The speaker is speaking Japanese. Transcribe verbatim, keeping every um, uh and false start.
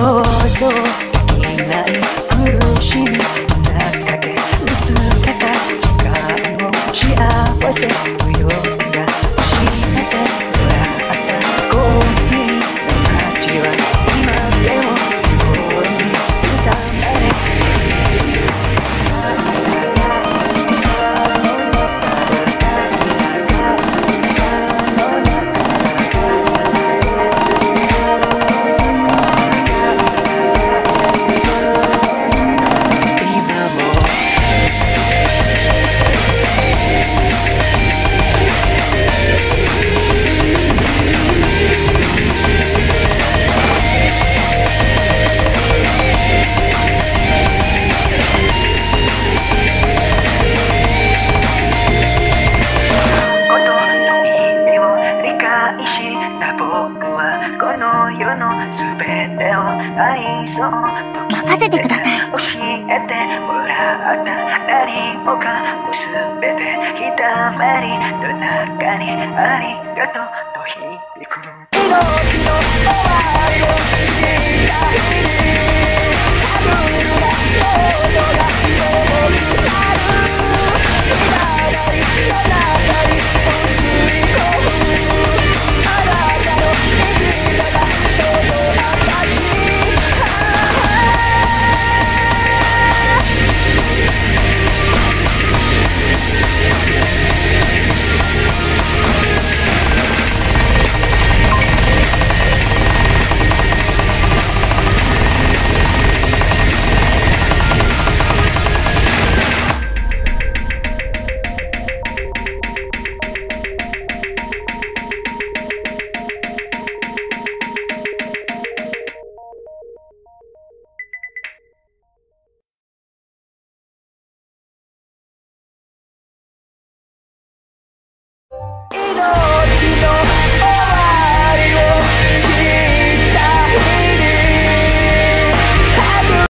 想像できない苦しみの中で見つけた時間を幸せのような教えてもらったコーヒーの味は今でも心に刻まれ任せてください。 教えてもらった何もかも全てひだまりの中にありがとうと響く